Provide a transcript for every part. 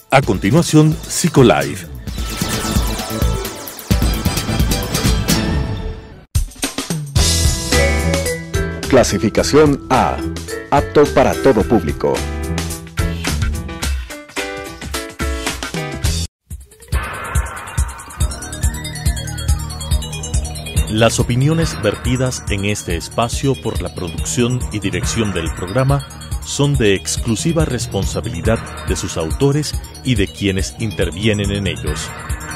A continuación, Psicolife. Clasificación A. Apto para todo público. Las opiniones vertidas en este espacio por la producción y dirección del programa son de exclusiva responsabilidad de sus autores y de quienes intervienen en ellos.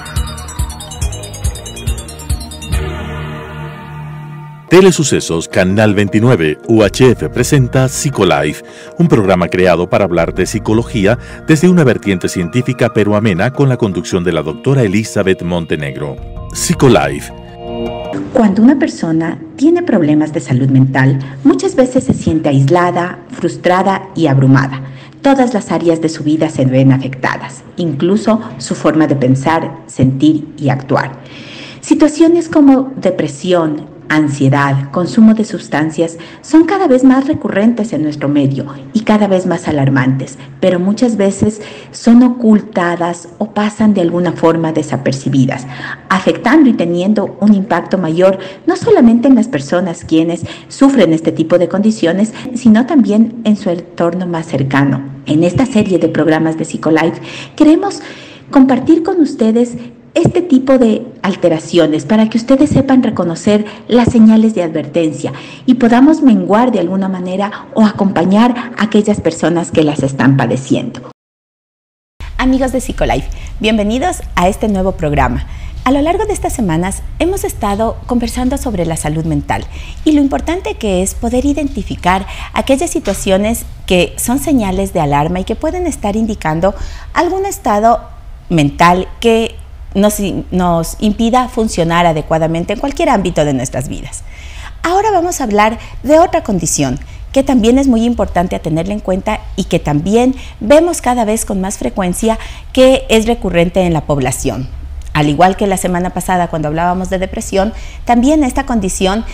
Telesucesos Canal 29 UHF presenta Psicolife, un programa creado para hablar de psicología desde una vertiente científica pero amena con la conducción de la doctora Elizabeth Montenegro. Psicolife. Cuando una persona tiene problemas de salud mental, muchas veces se siente aislada, frustrada y abrumada. Todas las áreas de su vida se ven afectadas, incluso su forma de pensar, sentir y actuar. Situaciones como depresión, ansiedad, consumo de sustancias son cada vez más recurrentes en nuestro medio y cada vez más alarmantes, pero muchas veces son ocultadas o pasan de alguna forma desapercibidas, afectando y teniendo un impacto mayor no solamente en las personas quienes sufren este tipo de condiciones, sino también en su entorno más cercano. En esta serie de programas de Psicolife queremos compartir con ustedes este tipo de alteraciones para que ustedes sepan reconocer las señales de advertencia y podamos menguar de alguna manera o acompañar a aquellas personas que las están padeciendo. Amigos de Psicolife, bienvenidos a este nuevo programa. A lo largo de estas semanas hemos estado conversando sobre la salud mental y lo importante que es poder identificar aquellas situaciones que son señales de alarma y que pueden estar indicando algún estado mental que nos impida funcionar adecuadamente en cualquier ámbito de nuestras vidas. Ahora vamos a hablar de otra condición que también es muy importante a tenerla en cuenta y que también vemos cada vez con más frecuencia que es recurrente en la población. Al igual que la semana pasada cuando hablábamos de depresión, también esta condición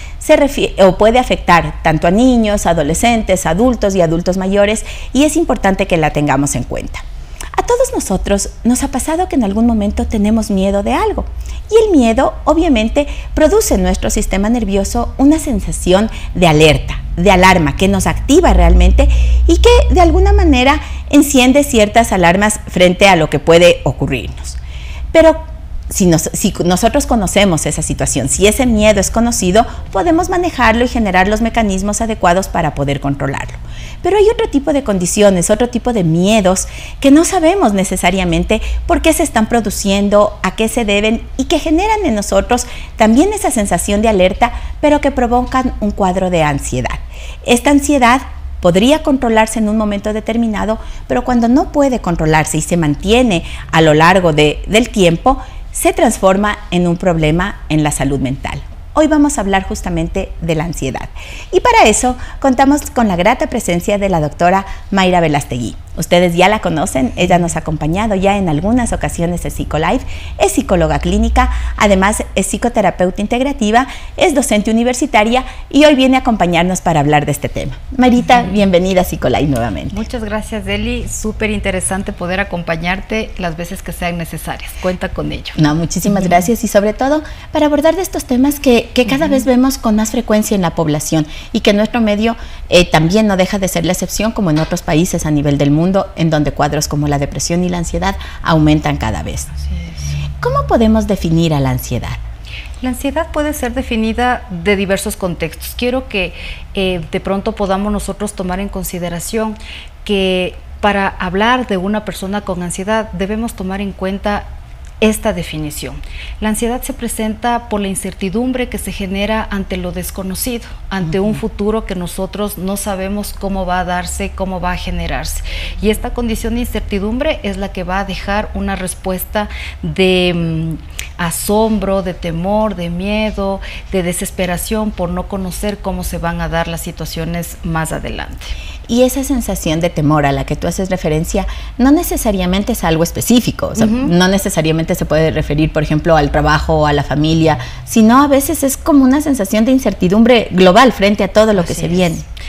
puede afectar tanto a niños, adolescentes, adultos y adultos mayores, y es importante que la tengamos en cuenta. A todos nosotros nos ha pasado que en algún momento tenemos miedo de algo y el miedo obviamente produce en nuestro sistema nervioso una sensación de alerta, de alarma que nos activa realmente y que de alguna manera enciende ciertas alarmas frente a lo que puede ocurrirnos. Pero si nosotros conocemos esa situación, si ese miedo es conocido, podemos manejarlo y generar los mecanismos adecuados para poder controlarlo. Pero hay otro tipo de condiciones, otro tipo de miedos que no sabemos necesariamente por qué se están produciendo, a qué se deben y que generan en nosotros también esa sensación de alerta, pero que provocan un cuadro de ansiedad. Esta ansiedad podría controlarse en un momento determinado, pero cuando no puede controlarse y se mantiene a lo largo del tiempo, se transforma en un problema en la salud mental. Hoy vamos a hablar justamente de la ansiedad. Y para eso contamos con la grata presencia de la doctora Mayra Velastegui. Ustedes ya la conocen, ella nos ha acompañado ya en algunas ocasiones en Psicolife, es psicóloga clínica, además es psicoterapeuta integrativa, es docente universitaria y hoy viene a acompañarnos para hablar de este tema. Mayrita, bienvenida a Psicolife nuevamente. Muchas gracias, Deli, súper interesante poder acompañarte las veces que sean necesarias, cuenta con ello. No, muchísimas gracias y sobre todo para abordar de estos temas que cada vez vemos con más frecuencia en la población y que en nuestro medio también no deja de ser la excepción como en otros países a nivel del mundo, en donde cuadros como la depresión y la ansiedad aumentan cada vez. Así es. ¿Cómo podemos definir a la ansiedad? La ansiedad puede ser definida de diversos contextos. Quiero que de pronto podamos nosotros tomar en consideración que para hablar de una persona con ansiedad debemos tomar en cuenta esta definición. La ansiedad se presenta por la incertidumbre que se genera ante lo desconocido, ante un futuro que nosotros no sabemos cómo va a darse, cómo va a generarse. Y esta condición de incertidumbre es la que va a dejar una respuesta de asombro, de temor, de miedo, de desesperación por no conocer cómo se van a dar las situaciones más adelante. Y esa sensación de temor a la que tú haces referencia no necesariamente es algo específico, o sea, no necesariamente se puede referir, por ejemplo, al trabajo o a la familia, sino a veces es como una sensación de incertidumbre global frente a todo lo que se viene.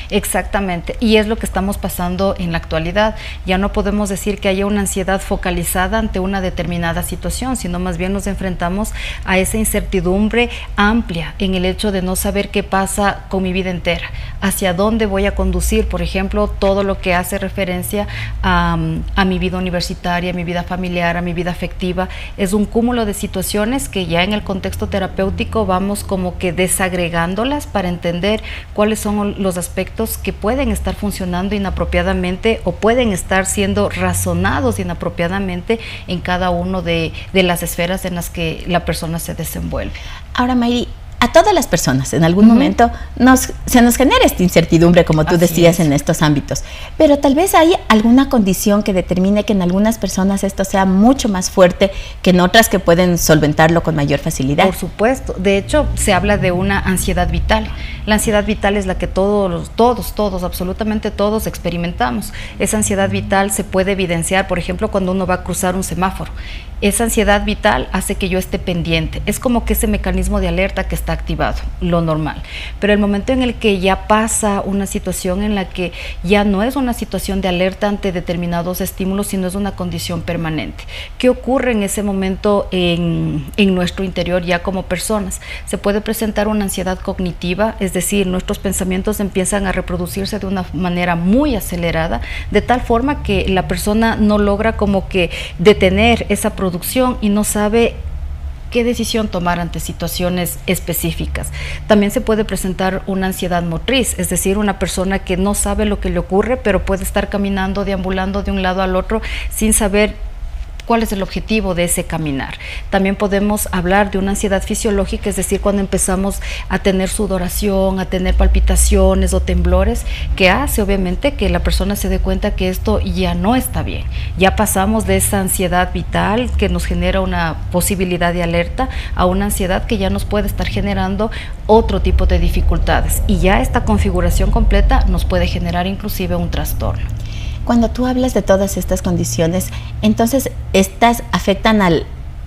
Exactamente, y es lo que estamos pasando en la actualidad. Ya no podemos decir que haya una ansiedad focalizada ante una determinada situación, sino más bien nos enfrentamos a esa incertidumbre amplia en el hecho de no saber qué pasa con mi vida entera, hacia dónde voy a conducir, por ejemplo, todo lo que hace referencia a mi vida universitaria, a mi vida familiar, a mi vida afectiva. Es un cúmulo de situaciones que ya en el contexto terapéutico vamos como que desagregándolas para entender cuáles son los aspectos que pueden estar funcionando inapropiadamente o pueden estar siendo razonados inapropiadamente en cada uno de las esferas en las que la persona se desenvuelve. Ahora, Mayri, a todas las personas en algún momento se nos genera esta incertidumbre, como tú decías, en estos ámbitos, pero tal vez hay alguna condición que determine que en algunas personas esto sea mucho más fuerte que en otras que pueden solventarlo con mayor facilidad. Por supuesto, de hecho se habla de una ansiedad vital. La ansiedad vital es la que todos, absolutamente todos experimentamos. Esa ansiedad vital se puede evidenciar, por ejemplo, cuando uno va a cruzar un semáforo. Esa ansiedad vital hace que yo esté pendiente. Es como que ese mecanismo de alerta que está activado, lo normal. Pero el momento en el que ya pasa una situación en la que ya no es una situación de alerta ante determinados estímulos, sino es una condición permanente. ¿Qué ocurre en ese momento en nuestro interior ya como personas? Se puede presentar una ansiedad cognitiva, es decir, nuestros pensamientos empiezan a reproducirse de una manera muy acelerada, de tal forma que la persona no logra como que detener esa producción y no sabe qué decisión tomar ante situaciones específicas. También se puede presentar una ansiedad motriz, es decir, una persona que no sabe lo que le ocurre, pero puede estar caminando, deambulando de un lado al otro sin saber cuál es el objetivo de ese caminar. También podemos hablar de una ansiedad fisiológica, es decir, cuando empezamos a tener sudoración, a tener palpitaciones o temblores, que hace obviamente que la persona se dé cuenta que esto ya no está bien. Ya pasamos de esa ansiedad vital que nos genera una posibilidad de alerta a una ansiedad que ya nos puede estar generando otro tipo de dificultades. Y ya esta configuración completa nos puede generar inclusive un trastorno. Cuando tú hablas de todas estas condiciones, entonces estas afectan a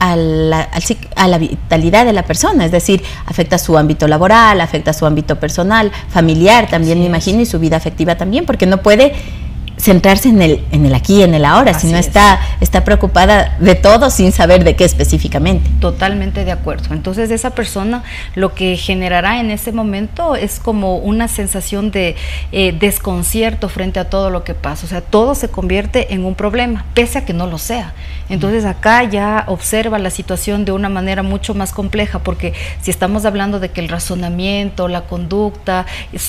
la vitalidad de la persona, es decir, afecta su ámbito laboral, afecta su ámbito personal, familiar también, me imagino, y su vida afectiva también, porque no puede centrarse en el aquí, en el ahora, sino está preocupada de todo sin saber de qué específicamente. Totalmente de acuerdo. Entonces esa persona lo que generará en ese momento es como una sensación de desconcierto frente a todo lo que pasa, o sea, todo se convierte en un problema, pese a que no lo sea. Entonces acá ya observa la situación de una manera mucho más compleja, porque si estamos hablando de que el razonamiento, la conducta,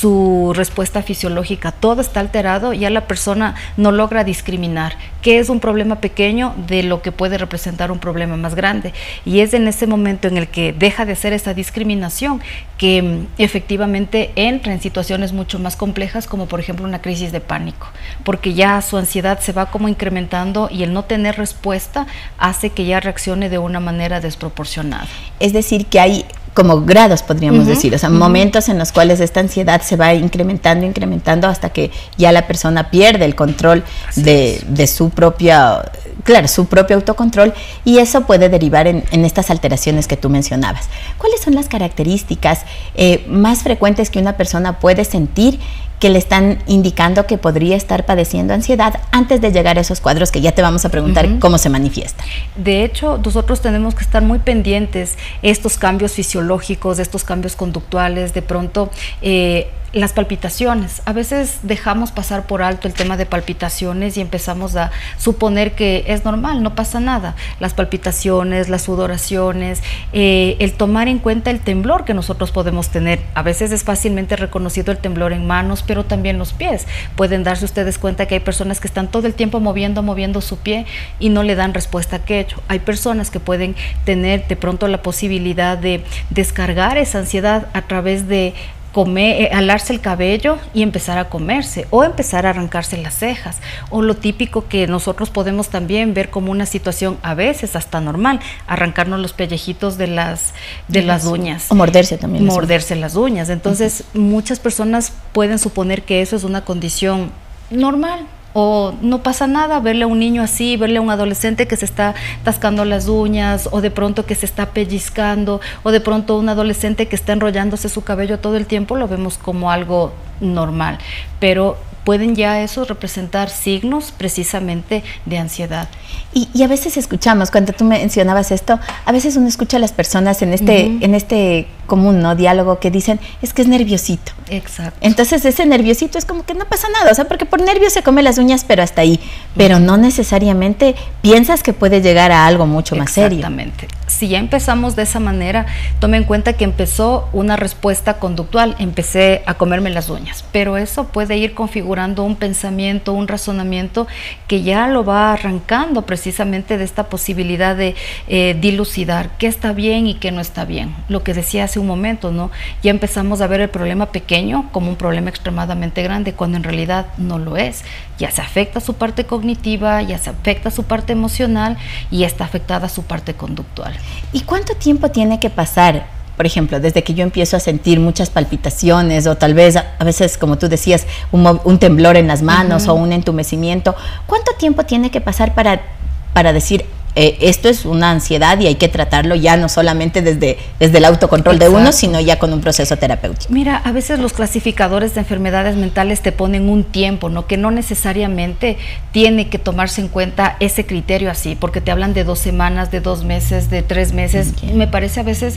su respuesta fisiológica, todo está alterado, ya la persona no logra discriminar qué es un problema pequeño de lo que puede representar un problema más grande, y es en ese momento en el que deja de hacer esa discriminación que efectivamente entra en situaciones mucho más complejas, como por ejemplo una crisis de pánico, porque ya su ansiedad se va como incrementando y el no tener respuesta hace que ya reaccione de una manera desproporcionada. Es decir, que hay como grados, podríamos decir, o sea, momentos en los cuales esta ansiedad se va incrementando hasta que ya la persona pierde el control de su propia, su propio autocontrol, y eso puede derivar en estas alteraciones que tú mencionabas. ¿Cuáles son las características más frecuentes que una persona puede sentir que le están indicando que podría estar padeciendo ansiedad antes de llegar a esos cuadros que ya te vamos a preguntar cómo se manifiestan? De hecho, nosotros tenemos que estar muy pendientes estos cambios fisiológicos, estos cambios conductuales, de pronto las palpitaciones. A veces dejamos pasar por alto el tema de palpitaciones y empezamos a suponer que es normal, no pasa nada. Las palpitaciones, las sudoraciones, el tomar en cuenta el temblor que nosotros podemos tener. A veces es fácilmente reconocido el temblor en manos, pero también los pies. Pueden darse ustedes cuenta que hay personas que están todo el tiempo moviendo su pie y no le dan respuesta a aquello. Hay personas que pueden tener de pronto la posibilidad de descargar esa ansiedad a través de alarse el cabello y empezar a comerse, o empezar a arrancarse las cejas, o lo típico que nosotros podemos también ver como una situación a veces hasta normal, arrancarnos los pellejitos de las uñas, o morderse también, morderse las uñas. Entonces muchas personas pueden suponer que eso es una condición normal, O no pasa nada verle a un niño así, verle a un adolescente que se está tascando las uñas, o de pronto que se está pellizcando, o de pronto un adolescente que está enrollándose su cabello todo el tiempo, lo vemos como algo normal. Pero pueden ya eso representar signos precisamente de ansiedad. Y a veces escuchamos, cuando tú mencionabas esto, a veces uno escucha a las personas en este común, ¿no?, diálogo, que dicen, es que es nerviosito. Exacto. Entonces ese nerviosito es como que no pasa nada, o sea, porque por nervios se come las uñas, pero hasta ahí. Pero no necesariamente piensas que puede llegar a algo mucho más serio. Exactamente. Si ya empezamos de esa manera, tome en cuenta que empezó una respuesta conductual, empecé a comerme las uñas, pero eso puede ir configurando un pensamiento, un razonamiento que ya lo va arrancando precisamente de esta posibilidad de dilucidar qué está bien y qué no está bien. Lo que decía hace un momento, ¿no? Ya empezamos a ver el problema pequeño como un problema extremadamente grande, cuando en realidad no lo es. Ya se afecta su parte cognitiva, ya se afecta su parte emocional y ya está afectada su parte conductual. ¿Y cuánto tiempo tiene que pasar, por ejemplo, desde que yo empiezo a sentir muchas palpitaciones, o tal vez a veces, como tú decías, un temblor en las manos o un entumecimiento? ¿Cuánto tiempo tiene que pasar para decir, esto es una ansiedad y hay que tratarlo ya no solamente desde el autocontrol de uno, sino ya con un proceso terapéutico? Mira, a veces los clasificadores de enfermedades mentales te ponen un tiempo, ¿no?, que no necesariamente tiene que tomarse en cuenta ese criterio así, porque te hablan de 2 semanas, de 2 meses, de 3 meses. Me parece a veces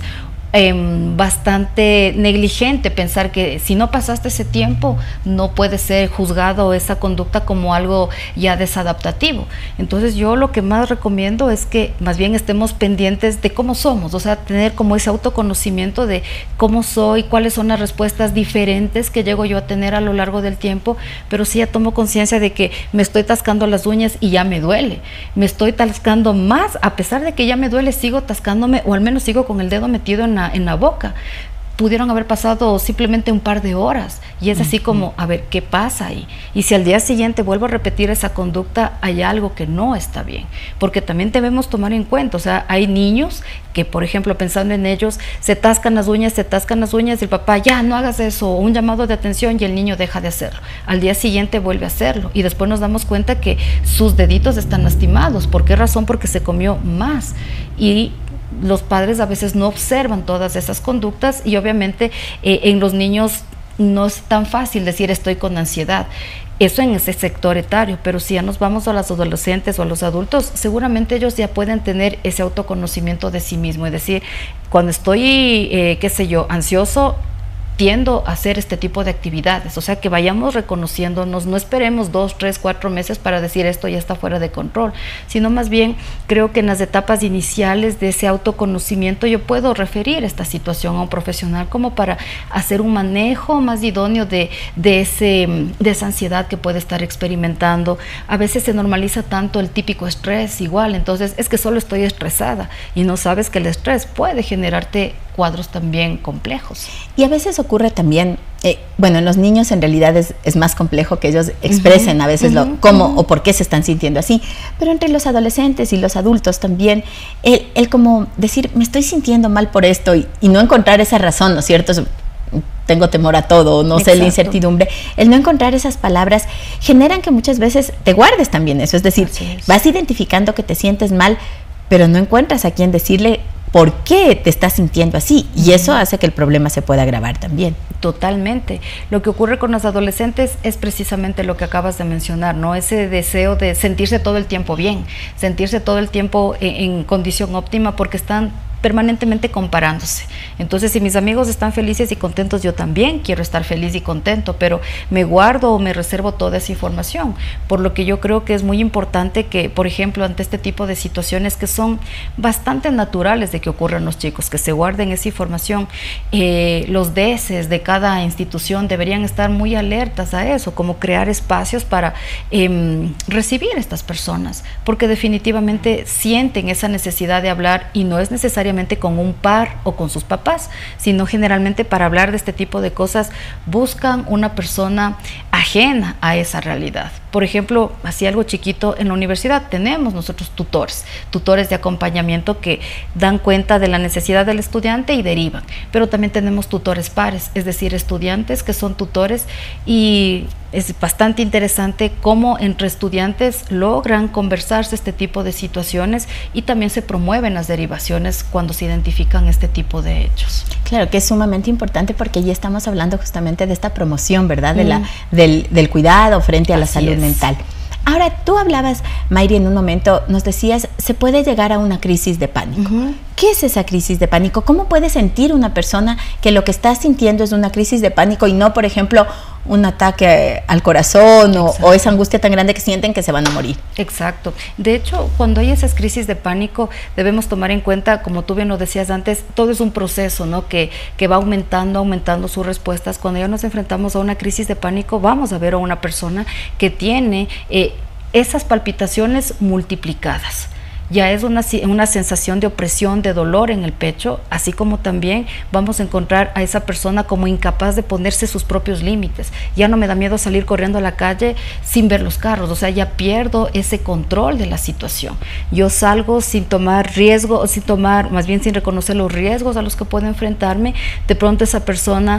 bastante negligente pensar que si no pasaste ese tiempo no puede ser juzgado esa conducta como algo ya desadaptativo. Entonces yo lo que más recomiendo es que más bien estemos pendientes de cómo somos, o sea, tener como ese autoconocimiento de cómo soy, cuáles son las respuestas diferentes que llego yo a tener a lo largo del tiempo, pero sí ya tomo conciencia de que me estoy tascando las uñas y ya me duele, me estoy tascando más, a pesar de que ya me duele, sigo tascándome, o al menos sigo con el dedo metido en la boca. Pudieron haber pasado simplemente un par de horas y es así como, a ver, ¿qué pasa ahí? Y si al día siguiente vuelvo a repetir esa conducta, hay algo que no está bien, porque también debemos tomar en cuenta, o sea, hay niños que, por ejemplo, pensando en ellos, se tascan las uñas, y el papá, ya, no hagas eso, un llamado de atención, y el niño deja de hacerlo. Al día siguiente vuelve a hacerlo y después nos damos cuenta que sus deditos están lastimados. ¿Por qué razón? Porque se comió más. Y los padres a veces no observan todas esas conductas y obviamente en los niños no es tan fácil decir estoy con ansiedad. Eso en ese sector etario, pero si ya nos vamos a los adolescentes o a los adultos, seguramente ellos ya pueden tener ese autoconocimiento de sí mismo, es decir, cuando estoy, qué sé yo, ansioso, tiendo a hacer este tipo de actividades, o sea, que vayamos reconociéndonos, no esperemos 2, 3, 4 meses para decir esto ya está fuera de control, sino más bien creo que en las etapas iniciales de ese autoconocimiento yo puedo referir esta situación a un profesional como para hacer un manejo más idóneo de esa ansiedad que puede estar experimentando. A veces se normaliza tanto el típico estrés igual, entonces es que solo estoy estresada y no sabes que el estrés puede generarte cuadros también complejos. Y a veces ocurre también, bueno, en los niños en realidad es más complejo que ellos expresen a veces cómo o por qué se están sintiendo así, pero entre los adolescentes y los adultos también, el como decir, me estoy sintiendo mal por esto y no encontrar esa razón, ¿no es cierto? Tengo temor a todo, no sé, la incertidumbre, el no encontrar esas palabras generan que muchas veces te guardes también eso, es decir, vas identificando que te sientes mal, pero no encuentras a quién decirle por qué te estás sintiendo así, y eso hace que el problema se pueda agravar también. Totalmente. Lo que ocurre con los adolescentes es precisamente lo que acabas de mencionar, ¿no? Ese deseo de sentirse todo el tiempo bien, sentirse todo el tiempo en condición óptima, porque están permanentemente comparándose. Entonces, si mis amigos están felices y contentos, yo también quiero estar feliz y contento, pero me guardo o me reservo toda esa información, por lo que yo creo que es muy importante que, por ejemplo, ante este tipo de situaciones que son bastante naturales de que ocurran los chicos, que se guarden esa información. Los DESES de cada institución deberían estar muy alertas a eso, como crear espacios para recibir a estas personas, porque definitivamente sienten esa necesidad de hablar, y no es necesariamente con un par o con sus papás, sino generalmente para hablar de este tipo de cosas buscan una persona ajena a esa realidad. Por ejemplo, así algo chiquito, en la universidad tenemos nosotros tutores de acompañamiento que dan cuenta de la necesidad del estudiante y derivan, pero también tenemos tutores pares, es decir, estudiantes que son tutores y es bastante interesante cómo entre estudiantes logran conversarse este tipo de situaciones y también se promueven las derivaciones cuando se identifican este tipo de hechos. Claro que es sumamente importante porque ya estamos hablando justamente de esta promoción, ¿verdad? Del cuidado frente a la salud mental. Ahora, tú hablabas, Mayri, en un momento, nos decías, se puede llegar a una crisis de pánico. ¿Qué es esa crisis de pánico? ¿Cómo puede sentir una persona que lo que está sintiendo es una crisis de pánico y no, por ejemplo, un ataque al corazón o esa angustia tan grande que sienten que se van a morir? Exacto. De hecho, cuando hay esas crisis de pánico, debemos tomar en cuenta, como tú bien lo decías antes, todo es un proceso, ¿no? Que va aumentando sus respuestas. Cuando ya nos enfrentamos a una crisis de pánico, vamos a ver a una persona que tiene esas palpitaciones multiplicadas. Ya es una sensación de opresión, de dolor en el pecho, así como también vamos a encontrar a esa persona como incapaz de ponerse sus propios límites. Ya no me da miedo salir corriendo a la calle sin ver los carros, o sea, ya pierdo ese control de la situación. Yo salgo sin tomar riesgo, más bien sin reconocer los riesgos a los que puedo enfrentarme. De pronto esa persona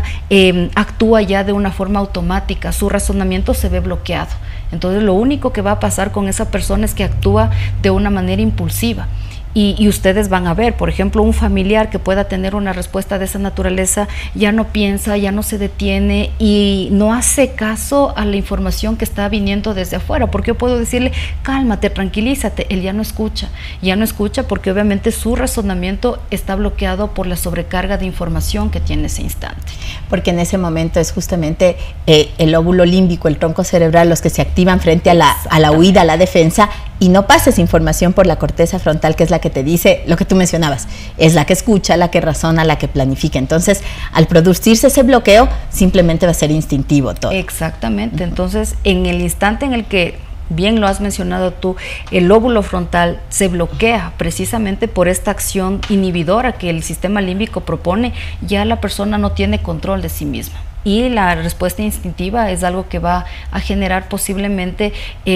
actúa ya de una forma automática, su razonamiento se ve bloqueado. Entonces lo único que va a pasar con esa persona es que actúa de una manera impulsiva. Y ustedes van a ver, por ejemplo, un familiar que pueda tener una respuesta de esa naturaleza ya no piensa, ya no se detiene y no hace caso a la información que está viniendo desde afuera, porque yo puedo decirle, cálmate, tranquilízate, él ya no escucha porque obviamente su razonamiento está bloqueado por la sobrecarga de información que tiene ese instante. Porque en ese momento es justamente el lóbulo límbico, el tronco cerebral, los que se activan frente a la huida, a la defensa, y no pasa esa información por la corteza frontal, que es la que te dice lo que tú mencionabas, es la que escucha, la que razona, la que planifica. Entonces, al producirse ese bloqueo, simplemente va a ser instintivo todo. Exactamente. Entonces, en el instante en el que, bien lo has mencionado tú, el lóbulo frontal se bloquea precisamente por esta acción inhibidora que el sistema límbico propone, ya la persona no tiene control de sí misma. Y la respuesta instintiva es algo que va a generar posiblemente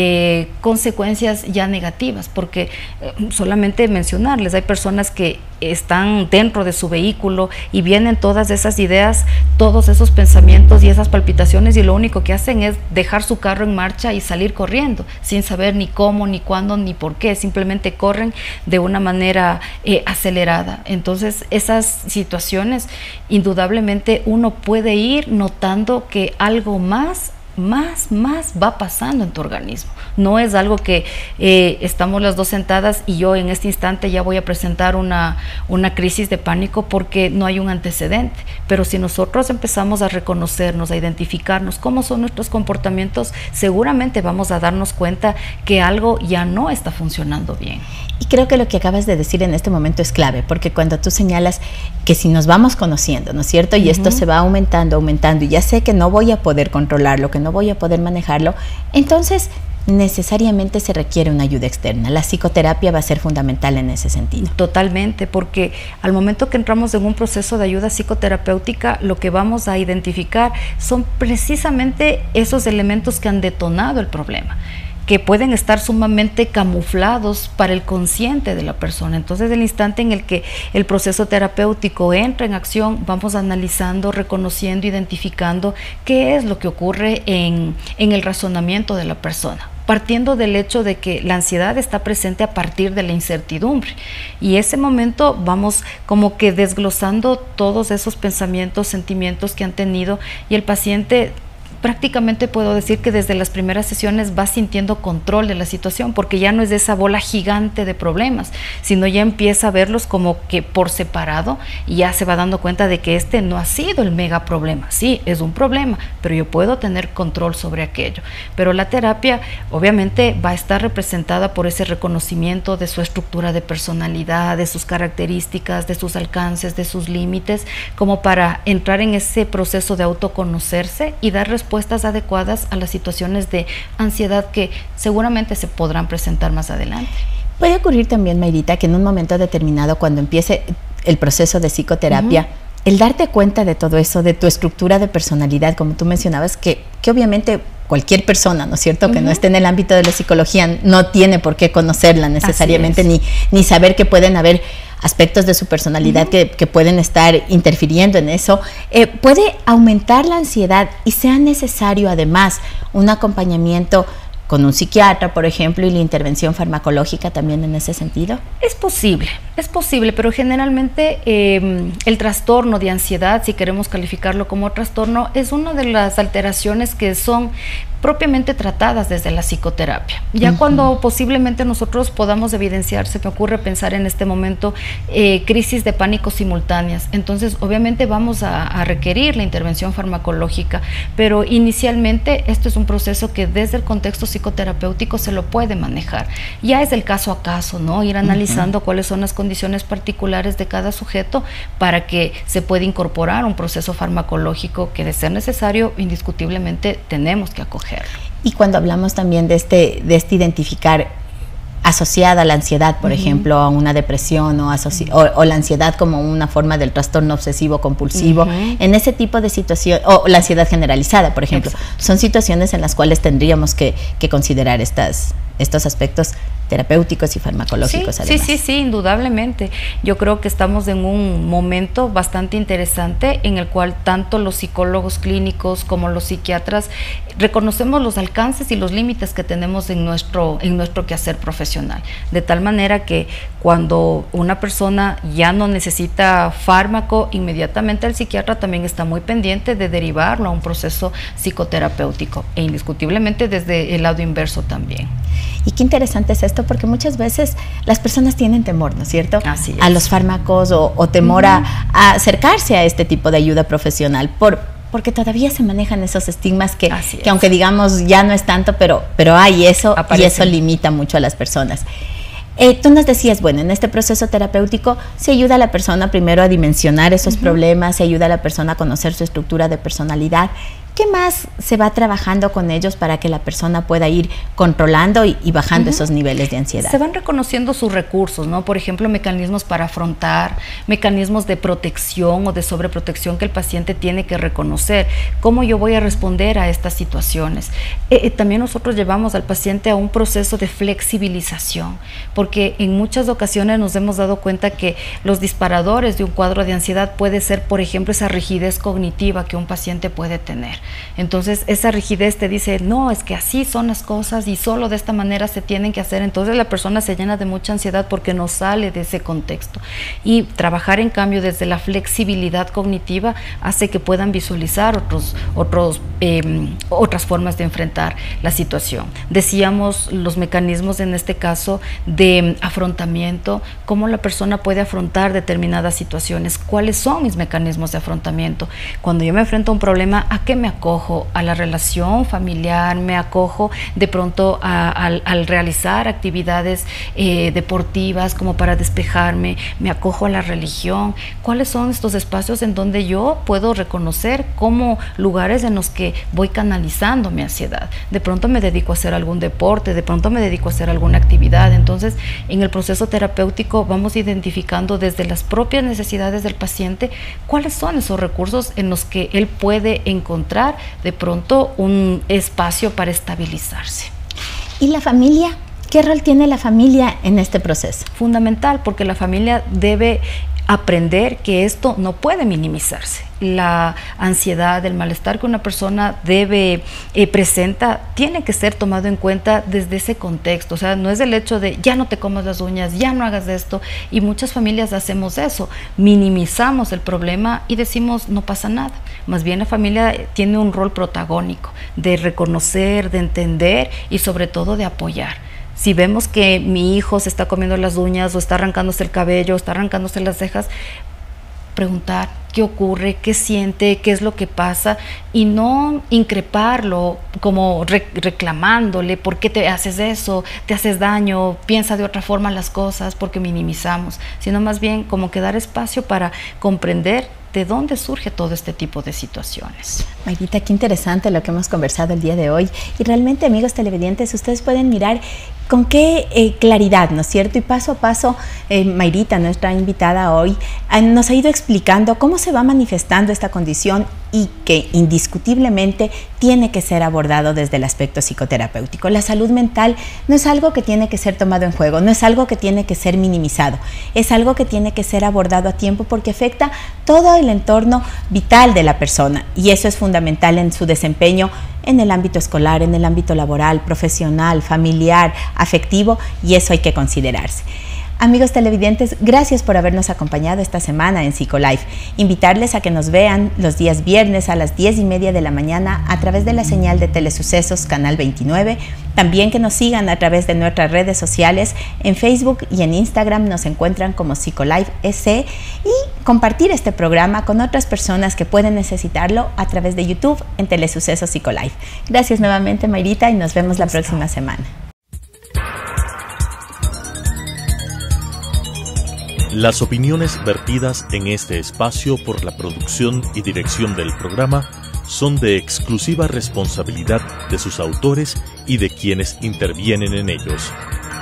consecuencias ya negativas, porque solamente mencionarles, hay personas que están dentro de su vehículo y vienen todas esas ideas, todos esos pensamientos y esas palpitaciones, y lo único que hacen es dejar su carro en marcha y salir corriendo, sin saber ni cómo, ni cuándo, ni por qué, simplemente corren de una manera acelerada. Entonces, esas situaciones, indudablemente uno puede ir notando que algo más va pasando en tu organismo. No es algo que estamos las dos sentadas y yo en este instante ya voy a presentar una crisis de pánico porque no hay un antecedente. Pero si nosotros empezamos a reconocernos, a identificarnos cómo son nuestros comportamientos, seguramente vamos a darnos cuenta que algo ya no está funcionando bien. Y creo que lo que acabas de decir en este momento es clave, porque cuando tú señalas que si nos vamos conociendo, ¿no es cierto? Y esto se va aumentando, y ya sé que no voy a poder controlarlo, que no voy a poder manejarlo, entonces necesariamente se requiere una ayuda externa. La psicoterapia va a ser fundamental en ese sentido. Totalmente, porque al momento que entramos en un proceso de ayuda psicoterapéutica, lo que vamos a identificar son precisamente esos elementos que han detonado el problema, que pueden estar sumamente camuflados para el consciente de la persona. Entonces, el instante en el que el proceso terapéutico entra en acción, vamos analizando, reconociendo, identificando qué es lo que ocurre en el razonamiento de la persona, partiendo del hecho de que la ansiedad está presente a partir de la incertidumbre, y ese momento vamos como que desglosando todos esos pensamientos, sentimientos que han tenido, y el paciente prácticamente puedo decir que desde las primeras sesiones va sintiendo control de la situación, porque ya no es de esa bola gigante de problemas, sino ya empieza a verlos como que por separado y ya se va dando cuenta de que este no ha sido el mega problema. Sí, es un problema, pero yo puedo tener control sobre aquello. Pero la terapia obviamente va a estar representada por ese reconocimiento de su estructura de personalidad, de sus características, de sus alcances, de sus límites, como para entrar en ese proceso de autoconocerse y dar respuestas adecuadas a las situaciones de ansiedad que seguramente se podrán presentar más adelante. Puede ocurrir también, Mayrita, que en un momento determinado, cuando empiece el proceso de psicoterapia, el darte cuenta de todo eso, de tu estructura de personalidad, como tú mencionabas, que obviamente cualquier persona, ¿no es cierto?, que no esté en el ámbito de la psicología, no tiene por qué conocerla necesariamente, ni saber que pueden haber aspectos de su personalidad que pueden estar interfiriendo en eso. Puede aumentar la ansiedad y sea necesario además un acompañamiento con un psiquiatra, por ejemplo, y la intervención farmacológica también en ese sentido. Es posible, pero generalmente el trastorno de ansiedad, si queremos calificarlo como trastorno, es una de las alteraciones que son propiamente tratadas desde la psicoterapia. Ya cuando posiblemente nosotros podamos evidenciar, se me ocurre pensar en este momento, crisis de pánico simultáneas. Entonces, obviamente vamos a requerir la intervención farmacológica, pero inicialmente esto es un proceso que desde el contexto psicoterapéutico se lo puede manejar. Ya es del caso a caso, ¿no? Ir analizando cuáles son las condiciones particulares de cada sujeto para que se pueda incorporar un proceso farmacológico que, de ser necesario, indiscutiblemente tenemos que acoger. Y cuando hablamos también de este identificar asociada a la ansiedad, por ejemplo, a una depresión o la ansiedad como una forma del trastorno obsesivo compulsivo, en ese tipo de situación, o la ansiedad generalizada, por ejemplo, son situaciones en las cuales tendríamos que considerar estos aspectos terapéuticos y farmacológicos. Sí, indudablemente. Yo creo que estamos en un momento bastante interesante en el cual tanto los psicólogos clínicos como los psiquiatras reconocemos los alcances y los límites que tenemos en nuestro quehacer profesional, de tal manera que cuando una persona ya no necesita fármaco, inmediatamente el psiquiatra también está muy pendiente de derivarlo a un proceso psicoterapéutico, e indiscutiblemente desde el lado inverso también. Y qué interesante es esto, porque muchas veces las personas tienen temor, ¿no es cierto?, a los fármacos o temor a acercarse a este tipo de ayuda profesional, porque todavía se manejan esos estigmas que aunque digamos ya no es tanto, pero hay eso, y eso limita mucho a las personas. Tú nos decías, bueno, en este proceso terapéutico se ayuda a la persona primero a dimensionar esos problemas, se ayuda a la persona a conocer su estructura de personalidad. ¿Qué más se va trabajando con ellos para que la persona pueda ir controlando y bajando esos niveles de ansiedad? Se van reconociendo sus recursos, ¿no? Por ejemplo, mecanismos para afrontar, mecanismos de protección o de sobreprotección que el paciente tiene que reconocer. ¿Cómo yo voy a responder a estas situaciones? También nosotros llevamos al paciente a un proceso de flexibilización, porque en muchas ocasiones nos hemos dado cuenta que los disparadores de un cuadro de ansiedad puede ser, por ejemplo, esa rigidez cognitiva que un paciente puede tener. Entonces esa rigidez te dice, no, es que así son las cosas y solo de esta manera se tienen que hacer. Entonces la persona se llena de mucha ansiedad porque no sale de ese contexto. Y trabajar en cambio desde la flexibilidad cognitiva hace que puedan visualizar otras formas de enfrentar la situación. Decíamos los mecanismos en este caso de afrontamiento, cómo la persona puede afrontar determinadas situaciones, cuáles son mis mecanismos de afrontamiento. Cuando yo me enfrento a un problema, ¿a qué me acojo? A la relación familiar, me acojo de pronto al realizar actividades deportivas como para despejarme, me acojo a la religión. ¿Cuáles son estos espacios en donde yo puedo reconocer como lugares en los que voy canalizando mi ansiedad? De pronto me dedico a hacer algún deporte, de pronto me dedico a hacer alguna actividad. Entonces, en el proceso terapéutico vamos identificando desde las propias necesidades del paciente cuáles son esos recursos en los que él puede encontrar de pronto un espacio para estabilizarse. ¿Y la familia? ¿Qué rol tiene la familia en este proceso? Fundamental, porque la familia debe aprender que esto no puede minimizarse. La ansiedad, el malestar que una persona presenta, tiene que ser tomado en cuenta desde ese contexto. O sea, no es el hecho de ya no te comas las uñas, ya no hagas esto. Y muchas familias hacemos eso, minimizamos el problema y decimos no pasa nada. Más bien la familia tiene un rol protagónico de reconocer, de entender y sobre todo de apoyar. Si vemos que mi hijo se está comiendo las uñas o está arrancándose el cabello, o está arrancándose las cejas, preguntar qué ocurre, qué siente, qué es lo que pasa, y no increparlo como reclamándole, ¿por qué te haces eso? ¿Te haces daño? Piensa de otra forma las cosas, porque minimizamos, sino más bien como que dar espacio para comprender de dónde surge todo este tipo de situaciones. Mayrita, qué interesante lo que hemos conversado el día de hoy, y realmente, amigos televidentes, ustedes pueden mirar con qué claridad, ¿no es cierto? Y paso a paso, Mayrita, nuestra invitada hoy, nos ha ido explicando cómo se va manifestando esta condición y que indiscutiblemente tiene que ser abordado desde el aspecto psicoterapéutico. La salud mental no es algo que tiene que ser tomado en juego, no es algo que tiene que ser minimizado, es algo que tiene que ser abordado a tiempo porque afecta todo el entorno vital de la persona y eso es fundamental en su desempeño en el ámbito escolar, en el ámbito laboral, profesional, familiar, afectivo, y eso hay que considerarse. Amigos televidentes, gracias por habernos acompañado esta semana en Psicolife. Invitarles a que nos vean los días viernes a las 10:30 de la mañana a través de la señal de Telesucesos Canal 29. También que nos sigan a través de nuestras redes sociales. En Facebook y en Instagram nos encuentran como Psicolife SC y compartir este programa con otras personas que pueden necesitarlo a través de YouTube en Telesucesos Psicolife. Gracias nuevamente, Mayrita, y nos vemos la próxima semana. Las opiniones vertidas en este espacio por la producción y dirección del programa son de exclusiva responsabilidad de sus autores y de quienes intervienen en ellos.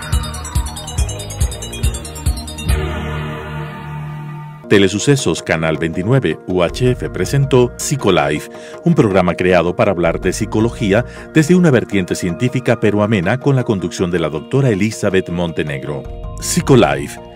Telesucesos Canal 29 UHF presentó Psicolife, un programa creado para hablar de psicología desde una vertiente científica pero amena con la conducción de la doctora Elizabeth Montenegro. Psicolife,